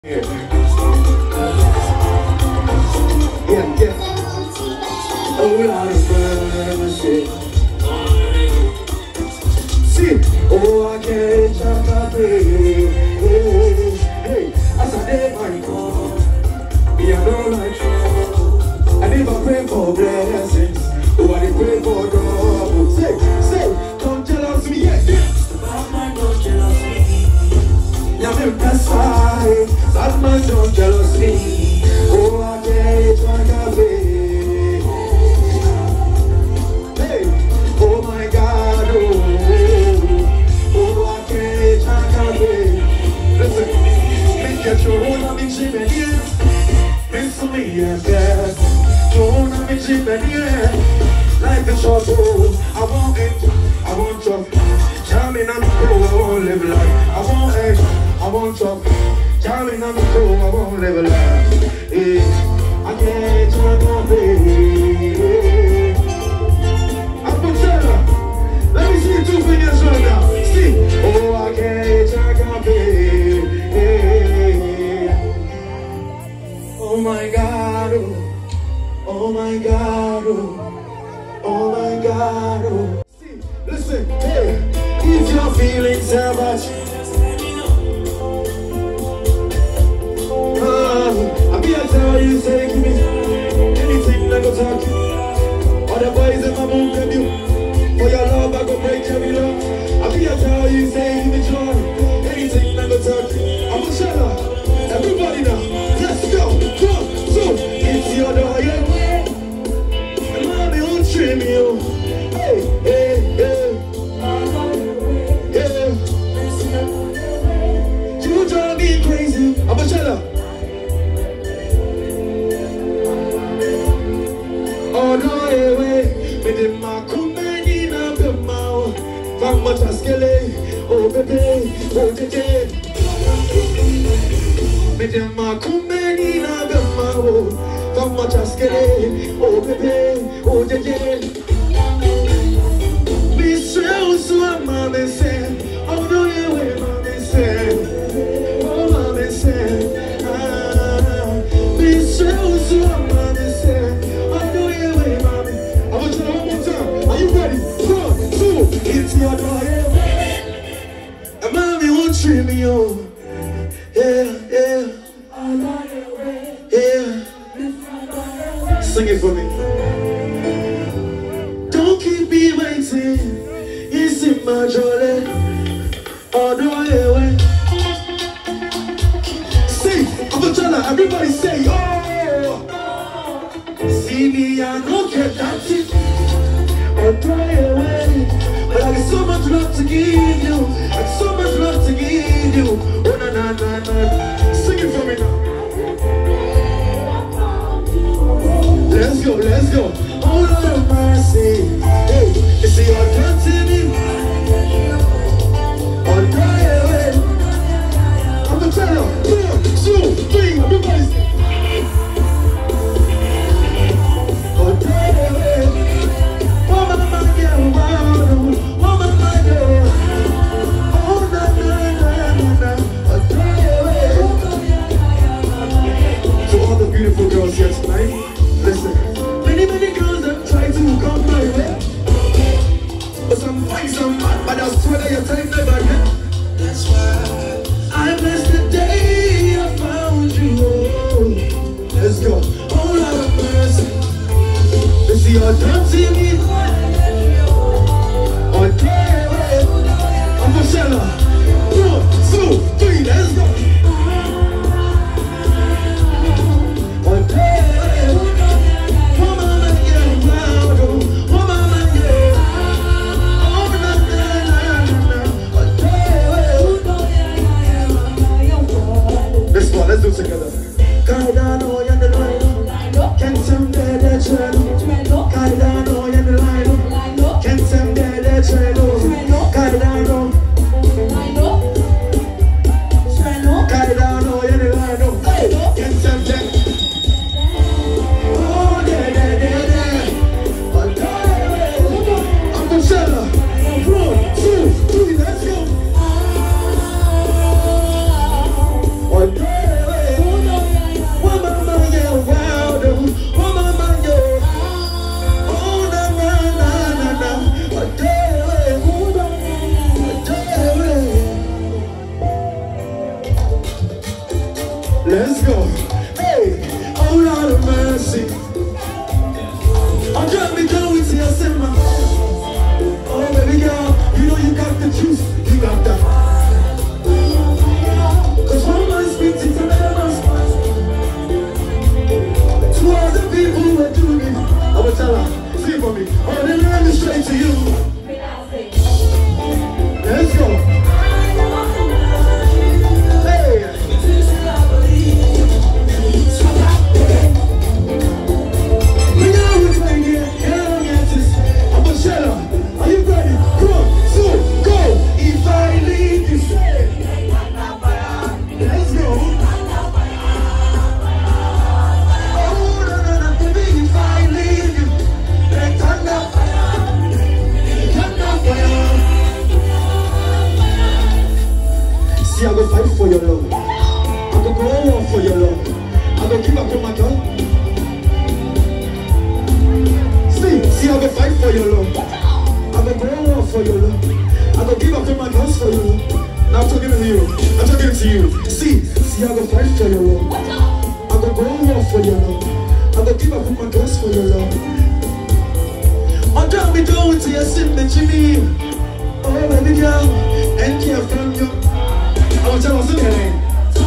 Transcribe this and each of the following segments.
Yeah. Oh, Lord of mercy. See, oh, I can't jump up hey, as I did my God, me I don't like trouble. I never pray for blessings. Oh, I did pray for trouble. Say, don't jealous me, yeah. Bad man, don't jealous me. Yeah, me best side. Bad man, don't jealous me. Oh, I can't jump up oh my God, oh, I can't jump listen, make your throne, I'm in Jimmy. It's me and death. Throne, I'm in Jimmy. Life is short, oh, I won't end, I won't drop. Jamming on the floor, I won't live life. I won't end, I won't drop. Jamming on the floor, I won't live life. I can't jump let me see you two fingers right now. See, oh, I can't jump oh my God, oh my God, oh my God, oh. See, listen, hey, if you're feeling savage, I'll be a tell you, say, give me anything that go talk you. All the boys in my mood can do. For your love, I go break every law. I'll be a tell you, say, give me joy. Anything I go touch, I'm a sheller. Everybody now, let's go. Come, so, it's your door, yeah. And mommy won't trim you. Hey, hey, hey. Yeah. You drive me crazy. I'm a sheller. Oh, no, hey, wait. Me did my Fama taskele, oh baby, oh jeje. Medema kumeni na bema oh. Fama taskele, oh baby, oh jeje. Biswe uswa mame se, oh no yewe mame se, oh mame se. Biswe uswa mame se, oh no yewe mame. I want you to one more time. Are you ready? 1, 2, it's your door, yeah. And mommy won't trim me on. Yeah, yeah. Yeah. Sing it for me. Don't keep me waiting. It's in my jolly. Oh, no, yeah, say, I'm a jealous. Everybody say, oh. See me, I don't get that shit. Oh, pray away. But I got so much love to give you. I got so much love to give you. Oh, na na na na. Sing it for me now. Let's go, let's go. Oh, Lord of mercy. Hey, you see your dance in me. Oh, pray away. I'm the teller. 1, 2, 3. Everybody say. Oh, pray away. Beautiful girls here tonight. Listen, many girls have tried to come my way, but some fight some mad, but I swear that your time never get. That's why I bless the day I found you. Oh, let's go. Oh, Lord of mercy. Let's see your dancing me. Oh, yeah, I'm a sheller. 1, 2, 3, let's go. Let's do it together. Cardano, you're the line. Can't some dead treno. Cardano, you're the line. Can't some dead treno. Cardano. Cardano, you're the line. Can't some dead. Oh, yeah. I'm the seller. 1, 2, 3, let's go. Oh, yeah. Let's go. Hey, oh Lord of mercy. I'm trying to go with you, Simba. Oh baby girl, you know you got the juice, you got that. Cause one man speaks it from heaven. To all the people who are doing it, I will tell her, see for me. Oh, then let me straight to you. Let's go. Hey. We know we're playing here. I'm a sheller. Are you ready? Come on, so go. If I leave you, let's go. Oh, no, baby, if I leave you, let thunder fire. See, I go fight for your love. I go go on for your love. I go give up on my girl. See, I go fight for your love. I go go on for your love. I go give up on my girls for your love. Now I'm talking to you. I'm talking to you. See, I go fight for your love. I go go on for your love. I go give up on my girls for your love. I'm trying to go to your sin that you need. Oh baby girl, and care from you. I want y'all to sing that name.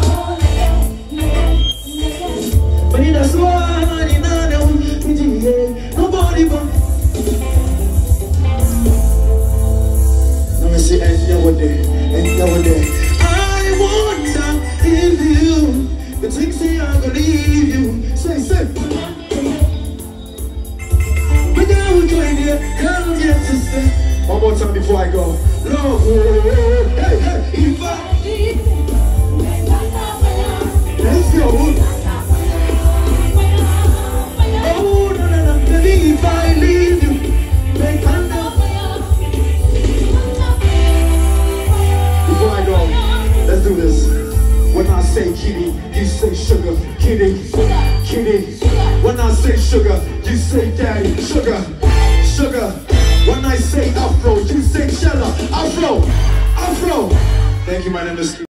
But in the swan, nobody but. Let me see, and you were there. I wonder if you think say I'm gonna leave you. Say. But now we're going here, come get to stay. One more time before I go. Love, hey, if I leave you, let's go. Oh, no, baby, if I leave you, they can't go. Before I go, let's do this. When I say kitty, you say sugar. Kitty. When I say sugar, you say daddy. Sugar. When I say afro, you say Shella. Afro. Thank you, my name is